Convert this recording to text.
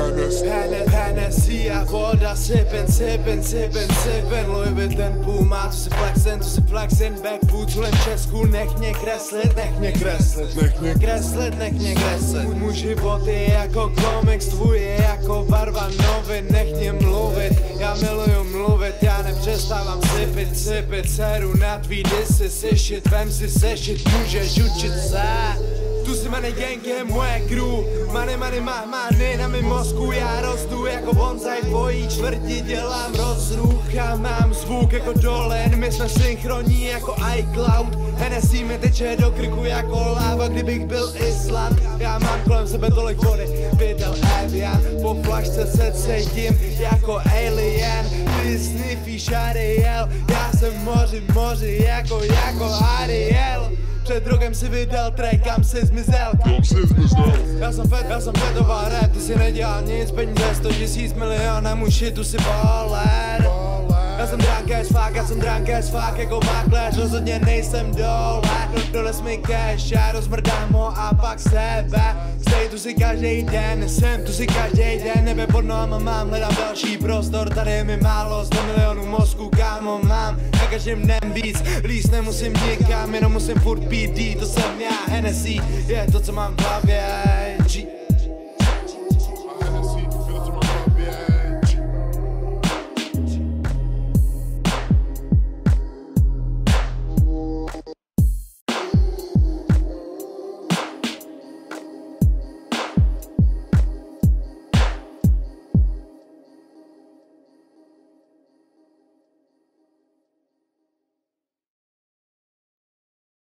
Hennessy a voda, sippin', Louis Vuitton, Puma, tu si flexin, backwood, len v Česku, nech mě kreslit. Můj život je jako komiks, tvůj je jako barva novin, nech mě mluvit, já miluju mluvit, já nepřestávám sipit, seru na tvý disy, sešit, vem si sešit, můžeš učit se. Tu si money gang je moje crew, money na mém mozku, já rostu jako bonsai, tvojí čtvrti dělám rozruch a mám zvuk jako Dolen, my jsme synchronní jako iCloud, Hennessy mi teče do krku jako láva, kdybych byl Island, já mám kolem sebe tolik vody, vydal Evian, po flašce se cítím jako alien, ty sniffíš Ariel, já jsem moři jako Ariel. Před rokem si vydal track, kam si zmizel. Já jsem fetoval rap, ty si nedělal nic, peníze 100 000 milion, můj shit, tu si baller. Já jsem drunk as fuck, jako makléř, rozhodně nejsem dole. Dones mi cash, já rozmrdám ho a pak sebe. Stej tu si každý den, jsem tu si každý den, nebe pod nohama mám, hledám další prostor, tady je mi málo, 100 milionů mozku, kámo mám. Na každém dnem víc, líst nemusím nikam, jenom musím furt pít, to jsem já, Hennessy je to, co mám v hlavě.